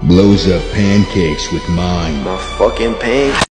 blows up pancakes with mine. My fucking pancakes.